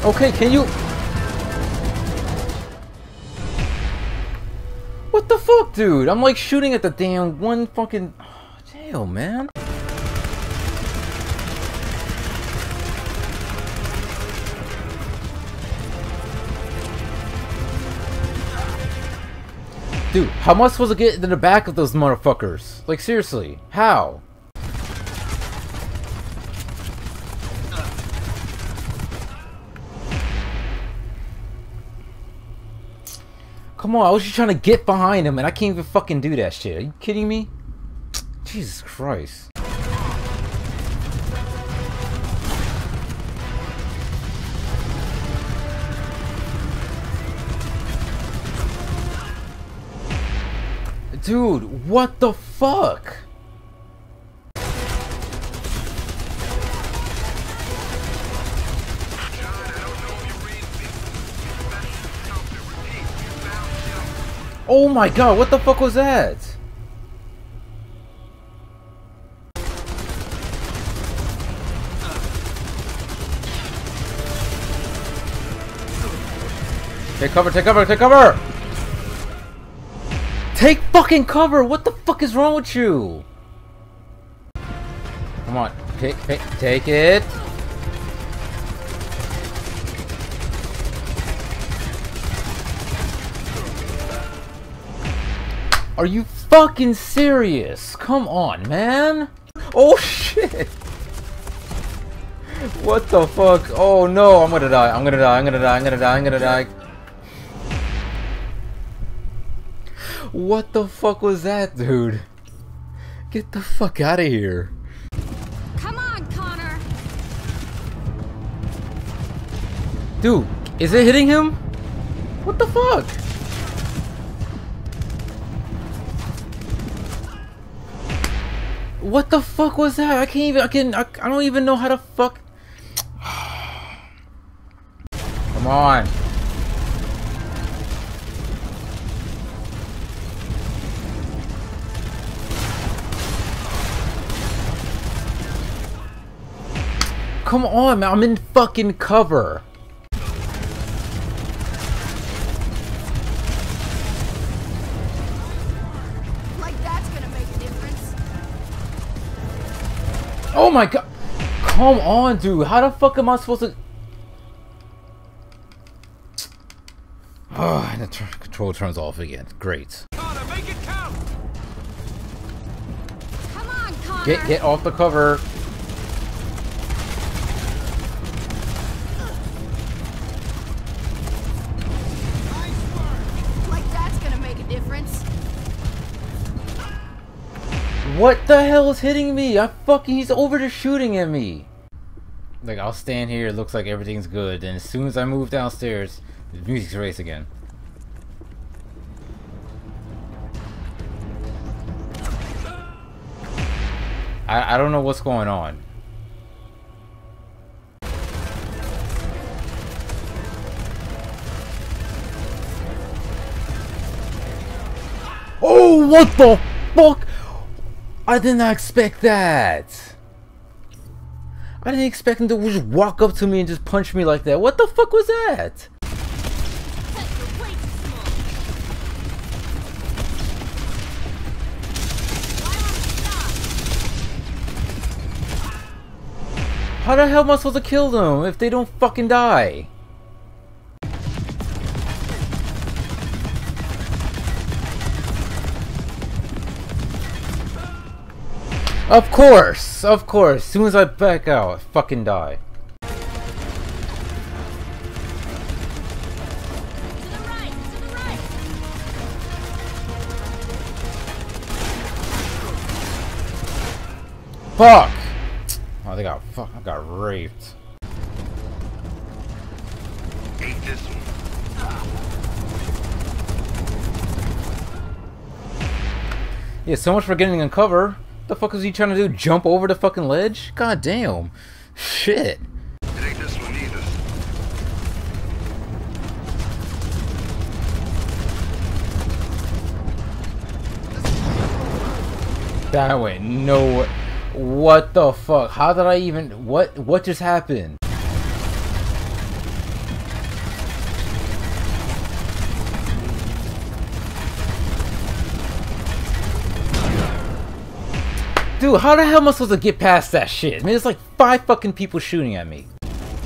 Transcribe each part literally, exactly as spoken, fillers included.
Okay, can you... What the fuck, dude? I'm like shooting at the damn one fucking... Oh, damn, man. Dude, how am I supposed to get into the back of those motherfuckers? Like, seriously, how? Come on, I was just trying to get behind him and I can't even fucking do that shit. Are you kidding me? Jesus Christ. Dude, what the fuck? Oh my god, what the fuck was that? Take cover, take cover, take cover! Take fucking cover! What the fuck is wrong with you? Come on, take, take, take it. Are you fucking serious? Come on, man. Oh shit. What the fuck? Oh no, I'm gonna die. I'm gonna die. I'm gonna die. I'm gonna die. I'm gonna die. What the fuck was that, dude? Get the fuck out of here. Come on, Connor. Dude, is it hitting him? What the fuck? What the fuck was that? I can't even, I can, I, I don't even know how to fuck. Come on. Come on, man, I'm in fucking cover. Like that's gonna make a difference. Oh my god. Come on, dude. How the fuck am I supposed to... Oh, and the tr control turns off again. Great. Connor, make it count. Come on, Connor. Get, get off the cover. What the hell is hitting me? I fucking, he's over there shooting at me. Like, I'll stand here, it looks like everything's good, and as soon as I move downstairs, the music's race again. I, I don't know what's going on. Oh, what the fuck? I did not expect that. I didn't expect him to just walk up to me and just punch me like that. What the fuck was that? How the hell am I supposed to kill them if they don't fucking die? Of course, of course. As soon as I back out, I fucking die. To the right, to the right. Fuck! Oh, they got fuck. I got raped. Eat this one. Yeah, so much for getting in cover. The fuck is he trying to do? Jump over the fucking ledge? God damn. Shit. It ain't this one either. That way. No. What the fuck? How did I even... What? What just happened? Dude, how the hell am I supposed to get past that shit? I mean, there's like five fucking people shooting at me.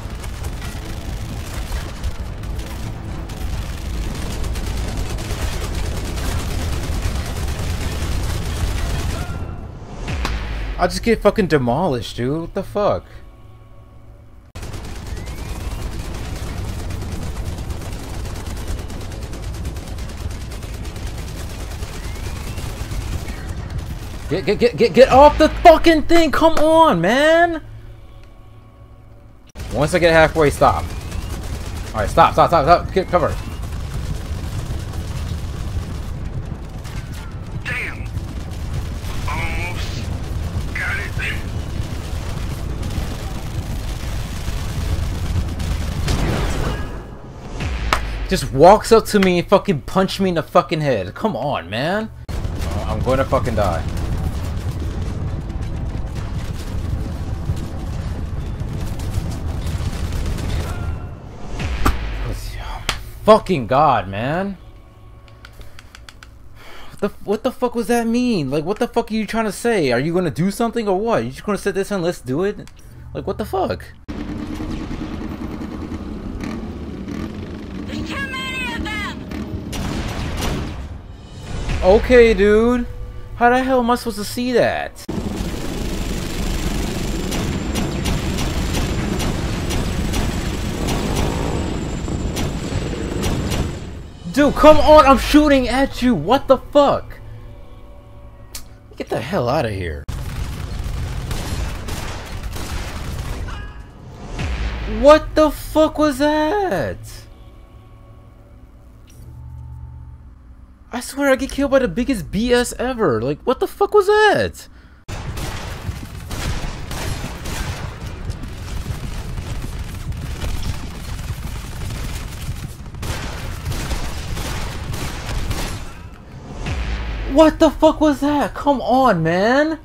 I'll just get fucking demolished, dude. What the fuck? Get, get, get, get, get off the fucking thing! Come on, man! Once I get halfway, stop. Alright, stop, stop, stop, stop. Get cover. Damn. Almost got it. Just walks up to me and fucking punch me in the fucking head. Come on, man. Oh, I'm going to fucking die. Fucking God, man. What the, what the fuck was that mean? Like, what the fuck are you trying to say? Are you gonna do something or what? You just gonna sit there and let's do it? Like, what the fuck? There's too many of them! Okay, dude. How the hell am I supposed to see that? Dude, come on! I'm shooting at you! What the fuck? Get the hell out of here. What the fuck was that? I swear I get killed by the biggest B S ever. Like, what the fuck was that? What the fuck was that? Come on, man!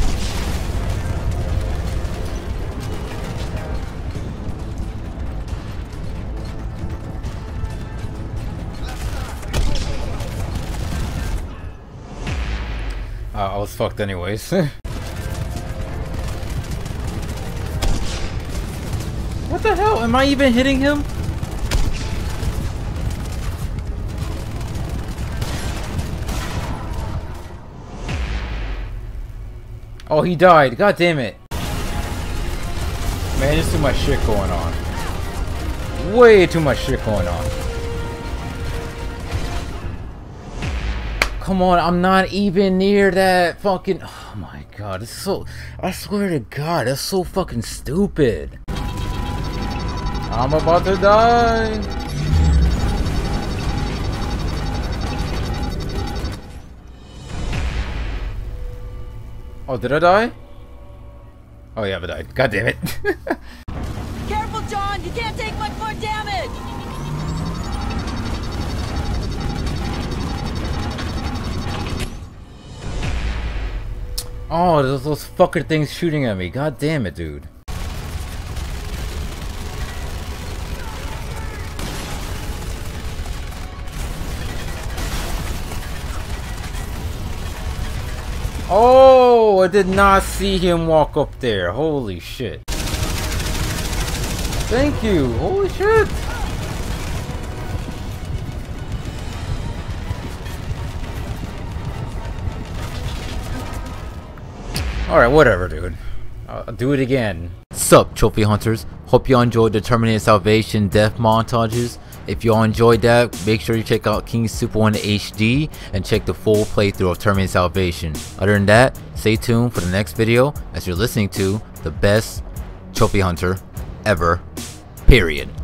Uh, I was fucked anyways. What the hell? Am I even hitting him? Oh, he died. God damn it. Man, there's too much shit going on. Way too much shit going on. Come on, I'm not even near that fucking... Oh my god, it's so... I swear to god, that's so fucking stupid. I'm about to die. Oh, did I die? Oh yeah, I died. God damn it. Careful, John! You can't take much more damage! Oh, those, those fucker things shooting at me. God damn it, dude. Oh, I did not see him walk up there. Holy shit. Thank you. Holy shit. Alright, whatever, dude. I'll do it again. Sup, trophy hunters? Hope y'all enjoyed the Terminator Salvation death montages. If y'all enjoyed that, make sure you check out King Super one H D and check the full playthrough of Terminator Salvation. Other than that, stay tuned for the next video as you're listening to the best trophy hunter ever, period.